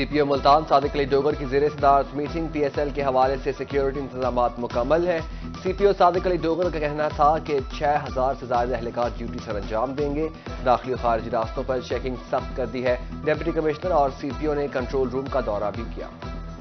سی پی او ملتان صادق علی ڈوگر کی زیر صدارت میٹنگ پی ایس ایل کے حوالے سے سیکیورٹی انتظامات مکمل ہیں۔ سی پی او صادق علی ڈوگر کا کہنا تھا کہ 6000 سے زائد اہلکار ڈیوٹی سر انجام دیں گے۔ داخلی اور خارجی راستوں پر چیکنگ سخت کر دی ہے۔ ڈپٹی کمشنر اور سی پی او نے کنٹرول روم کا دورہ بھی کیا۔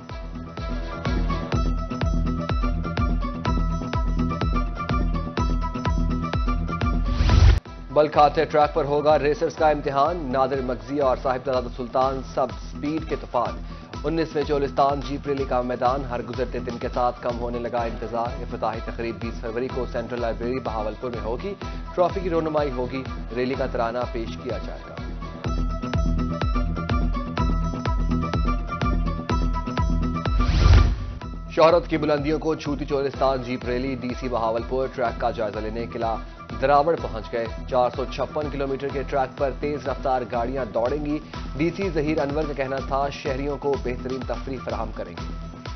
بلک کھاتے ٹریک پر ہوگا ریسرز کا امتحان۔ نادر مگزی اور صاحب تلاد سلطان سب سپیڈ کے طوفان۔ 19ویں چولستان جیپ ریلی کا میدان ہر گزرتے دن کے ساتھ کم ہونے لگا انتظار۔ افتتاحی تقریب 20 فروری کو سینٹرل لائبریری بہاولپور میں ہوگی۔ ٹرافی کی رونمائی ہوگی۔ ریلی کا ترانہ پیش کیا جائے گا۔ شہرت کی بلندیوں کو چھوتی Cholistan jeep rally D C Bahawalpur track کا جائزہ لینے قلعہ دراوڑ پہنچ گئے۔ 456 کلومیٹر کے ٹریک پر تیز رفتار گاڑیاں دوڑیں گی۔ ڈی سی ظہیر انور کا کہنا تھا شہریوں کو بہترین تفریح فراہم کریں گے۔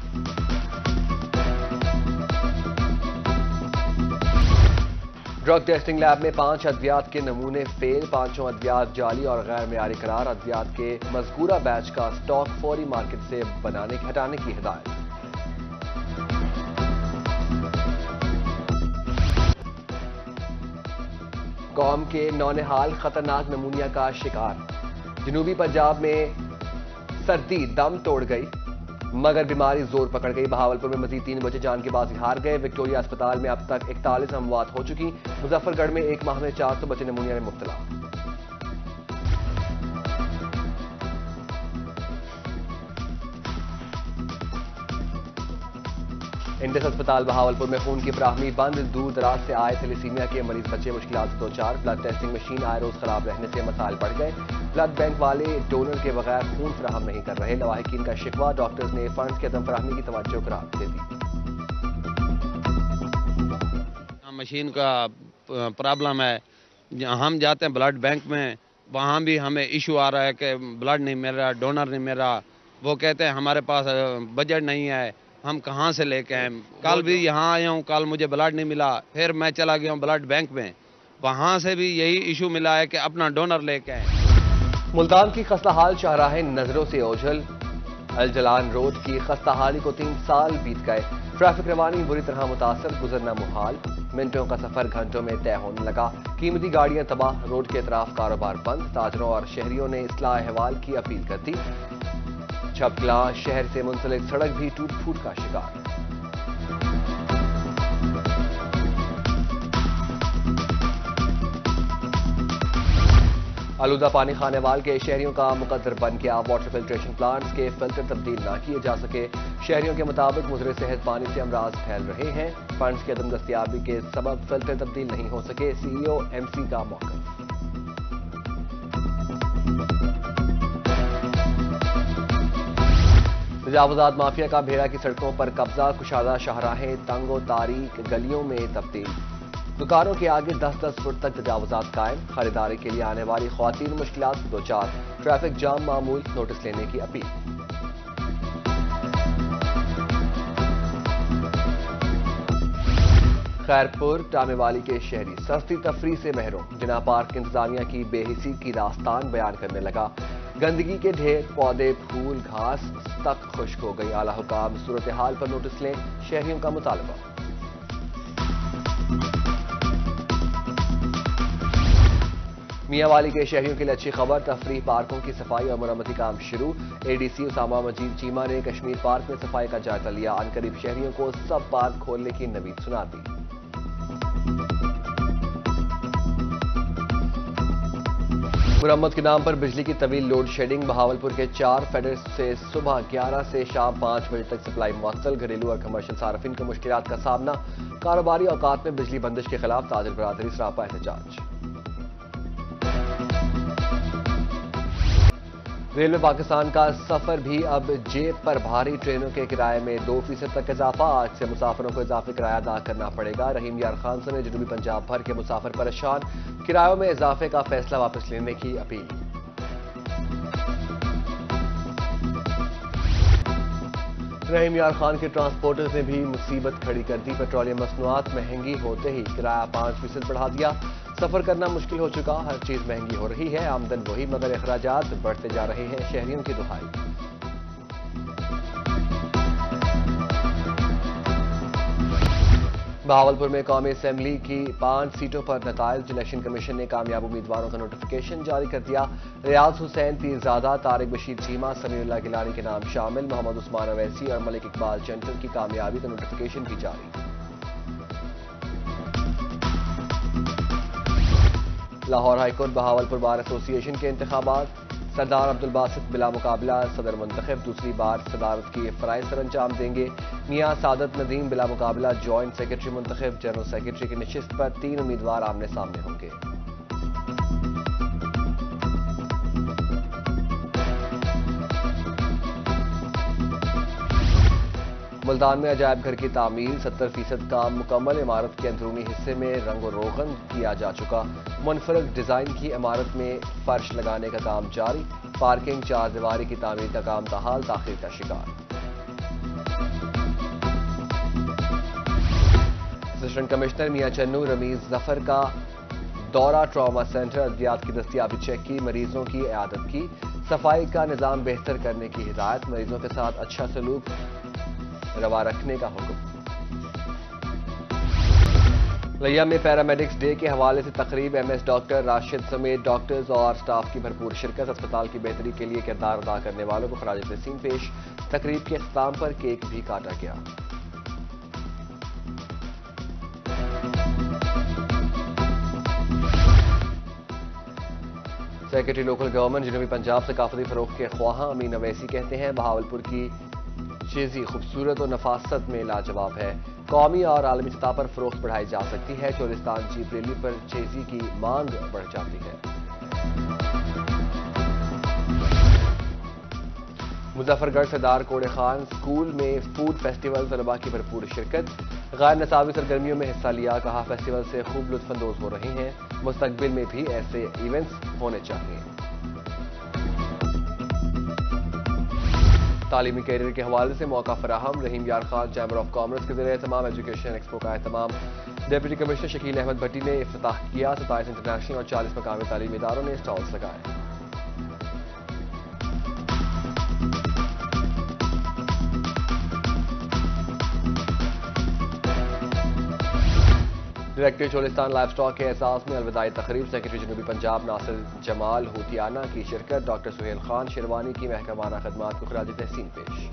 ڈرگ ٹیسٹنگ لیب میں 5 ادویات کے نمونے فیل۔ 5 ادویات جعلی اور غیر معیاری قرار۔ ادویات کے مذکورہ بیچ کا سٹاک فوری مارکیٹ سے ہٹانے کی ہدایت۔ قوم کے نونہال خطرناک نمونیا کا شکار۔ جنوبی پنجاب میں سردی دم توڑ گئی مگر بیماری زور پکڑ گئی۔ بہاولپور میں مزید 3 بچے جان کی بازی ہار گئے۔ وکٹوریہ اسپتال میں اب تک 41 اموات ہو چکی۔ مظفر گڑھ میں ایک ماہ میں 400 بچے نمونیا میں مبتلا۔ انڈس اسپتال بہاولپور میں خون کی فراہمی بند۔ دور دراز سے آئے تھیلیسیمیا کے مریض بچے مشکلات سے دوچار۔ بلڈ ٹیسٹنگ مشین آئے روز خراب رہنے سے مسائل بڑھ گئے۔ بلڈ بینک والے ڈونر کے بغیر خون فراہم نہیں کر رہے۔ لواحقین کا شکوہ۔ ڈاکٹرز نے فنڈز کی عدم فراہمی کی توجہ قرار دے دی۔ مشین کا پرابلم ہے۔ ہم جاتے ہیں بلڈ بینک میں، وہاں بھی ہمیں ایشو آ رہا ہے کہ بلڈ نہیں مل رہا، ڈونر نہیں مل رہا۔ وہ کہتے ہیں ہمارے پاس بجٹ نہیں ہے، ہم کہاں سے لے کے آئیں۔ کل بھی یہاں آیا ہوں، کل مجھے بلڈ نہیں ملا، پھر میں چلا گیا ہوں بلڈ بینک میں، وہاں سے بھی یہی ایشو ملا ہے کہ اپنا ڈونر لے کے آئیں۔ ملتان کی خستہ حال شاہراہیں نظروں سے اوجھل۔ الجلان روڈ کی خستہ حالی کو 3 سال بیت گئے۔ ٹریفک روانی بری طرح متاثر، گزرنا محال۔ منٹوں کا سفر گھنٹوں میں طے ہونے لگا۔ قیمتی گاڑیاں تباہ، روڈ کے اطراف کاروبار بند۔ تاجروں اور شہریوں نے اصلاح احوال کی اپیل کر دی۔ چھپکلاں شہر سے منسلک سڑک بھی ٹوٹ پھوٹ کا شکار۔ آلودہ پانی خانے وال کے شہریوں کا مقدر بن گیا۔ واٹر فلٹریشن پلانٹس کے فلٹر تبدیل نہ کیے جا سکے۔ شہریوں کے مطابق مضر صحت پانی سے امراض پھیل رہے ہیں۔ فنڈز کی عدم دستیابی کے سبب فلٹر تبدیل نہیں ہو سکے۔ سی ای او ایم سی کا موقف۔ تجاوزات مافیا کا بھیڑا کی سڑکوں پر قبضہ۔ کشادہ شاہراہیں تنگ و تاریک گلیوں میں تبدیل۔ دکانوں کے آگے 10-10 فٹ تک تجاوزات قائم۔ خریداری کے لیے آنے والی خواتین مشکلات سے دوچار۔ ٹریفک جام معمول، نوٹس لینے کی اپیل۔ خیرپور ٹامے والی کے شہری سستی تفریح سے محروم۔ جنا پارک انتظامیہ کی بے حسی کی داستان بیان کرنے لگا۔ گندگی کے ڈھیر، پودے، پھول، گھاس تک خشک ہو گئی۔ اعلی حکام صورتحال پر نوٹس لیں، شہریوں کا مطالبہ۔ میاں والی کے شہریوں کے لیے اچھی خبر، تفریح پارکوں کی صفائی اور مرمتی کام شروع۔ A D C Usama Majeed Cheema نے کشمیر پارک میں صفائی کا جائزہ لیا۔ عنقریب شہریوں کو سب پارک کھولنے کی نوید سنا دی۔ مرمت کے نام پر بجلی کی طویل لوڈ شیڈنگ۔ بہاولپور کے 4 فیڈرز سے صبح 11 سے شام 5 بجے تک سپلائی معطل۔ گھریلو اور کمرشل صارفین کو مشکلات کا سامنا۔ کاروباری اوقات میں بجلی بندش کے خلاف تاجر برادری سراپا احتجاج۔ ریلوے پاکستان کا سفر بھی اب جیب پر بھاری۔ ٹرینوں کے کرائے میں 2% تک اضافہ۔ آج سے مسافروں کو اضافی کرایہ ادا کرنا پڑے گا۔ رحیم یار خان سمیت جنوبی پنجاب بھر کے مسافر پریشان۔ کرایوں میں اضافے کا فیصلہ واپس لینے کی اپیل۔ رحیم یار خان کے ٹرانسپورٹرز نے بھی مصیبت کھڑی کر دی۔ پیٹرولیم مصنوعات مہنگی ہوتے ہی کرایہ 5% بڑھا دیا۔ سفر کرنا مشکل ہو چکا، ہر چیز مہنگی ہو رہی ہے۔ آمدن وہی مگر اخراجات بڑھتے جا رہے ہیں، شہریوں کی دہائی۔ بہاولپور میں قومی اسمبلی کی 5 سیٹوں پر نتائج، الیکشن کمیشن نے کامیاب امیدواروں کا نوٹیفیکیشن جاری کر دیا۔ ریاض حسین پیرزادہ، طارق بشیر چیمہ، سمیع اللہ گیلانی کے نام شامل، محمد عثمان اویسی اور ملک اقبال چنٹل کی کامیابی کا نوٹیفیکیشن بھی جاری۔ Lahore high court Bahawalpur bar association کے انتخابات، سردار عبدالباسط بلا مقابلہ صدر منتخب، دوسری بار صدارت کی فرائض سر انجام دیں گے۔ میاں سعادت ندیم بلا مقابلہ جوائنٹ سیکرٹری منتخب، جنرل سیکرٹری کی نشست پر 3 امیدوار آمنے سامنے ہوں گے۔ ملتان میں عجائب گھر کی تعمیر، 70% کام مکمل، عمارت کے اندرونی حصے میں رنگ و روغن کیا جا چکا، منفرد ڈیزائن کی عمارت میں فرش لگانے کا کام جاری، پارکنگ 4 دیواری کی تعمیر کا کام تاحال تاخیر کا شکار۔ اسسٹنٹ کمشنر میاں چنو رمیز ظفر کا دورہ ٹراما سینٹر، ادویات کی دستیابی چیک کی، مریضوں کی عیادت کی، صفائی کا نظام بہتر کرنے کی ہدایت، مریضوں کے ساتھ اچھا سلوک روا رکھنے کا حکم۔ لیا میں پیرامیڈکس ڈے کے حوالے سے تقریب، ایم ایس ڈاکٹر راشد سمیت ڈاکٹرز اور سٹاف کی بھرپور شرکت، اسپتال کی بہتری کے لیے کردار ادا کرنے والوں کو خراج تحسین پیش، تقریب کے اختتام پر کیک بھی کاٹا گیا۔ سیکرٹری لوکل گورنمنٹ جنوبی پنجاب ثقافتی فروغ کے خواہاں امین اویسی کہتے ہیں بہاولپور کی چیزی خوبصورت اور نفاست میں لاجواب ہے، قومی اور عالمی سطح پر فروخت بڑھائی جا سکتی ہے، چولستان جیپ ریلی پر چیزی کی مانگ بڑھ جاتی ہے۔ مظفر گڑھ سردار کوڑے خان اسکول میں فوڈ فیسٹیول، طلباء کی بھرپور شرکت، غیر نصابی سرگرمیوں میں حصہ لیا، کہا فیسٹیول سے خوب لطف اندوز ہو رہے ہیں، مستقبل میں بھی ایسے ایونٹس ہونے چاہیے۔ تعلیمی کیریئر کے حوالے سے موقع فراہم، رحیم یار خان چیمبر آف کامرس کے زیر اہتمام ایجوکیشن ایکسپو کا اہتمام، ڈپٹی کمشنر شکیل احمد بھٹی نے افتتاح کیا، 27 انٹرنیشنل اور 40 مقامی تعلیمی اداروں نے اسٹالز لگائے۔ ڈائریکٹر چولستان لائف سٹاک کے اعزاز میں الوداعی تقریب، سیکرٹری جنوبی پنجاب ناصر جمال ہوتیانہ کی شرکت، ڈاکٹر سہیل خان شیروانی کی محکمانہ خدمات کو خراج تحسین پیش۔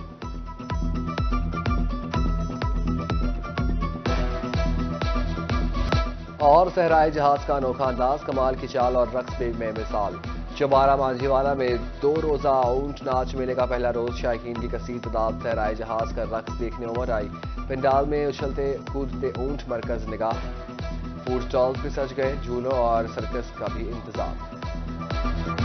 اور صحرائی جہاز کا انوکھا انداز، کمال کی چال اور رقص میں مثال، چوبارہ مانجھی والا میں 2 روزہ اونٹ ناچ میلے کا پہلا روز، شائقین کی کثیر تعداد صحرائی جہاز کا رقص دیکھنے عمر آئی، پنڈال میں اچھلتے کودتے اونٹ مرکز نگاہ، فوڈ سٹالز بھی سج گئے، جھولوں اور سرکس کا بھی انتظام۔